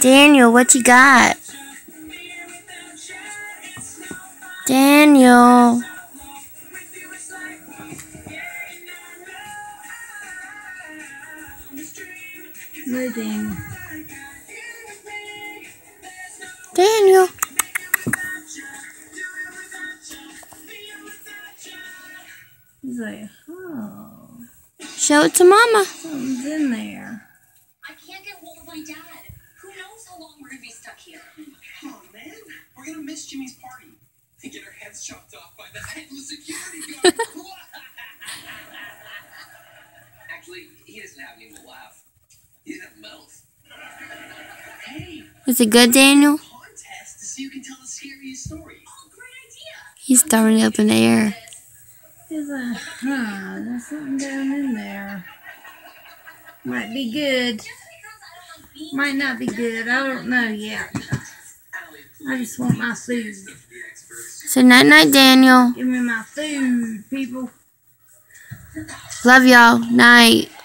Daniel, what you got? Daniel. No, Daniel. Daniel. He's like, oh. Show it to Mama. Something's in there. I can't get hold of my dad. Who knows how long we're going to be stuck here? Oh, man. We're going to miss Jimmy's party. And get our heads chopped off by the headless security guard. Actually, he doesn't have any to laugh. He doesn't have mouth. Hey. Is it good, Daniel? Contest to see who can tell the scariest story. Oh, great idea. He's throwing it up in the air. He's like, there's something down in there. Might be good. Might not be good. I don't know yet. I just want my food. So night-night, Daniel. Give me my food, people. Love y'all. Night.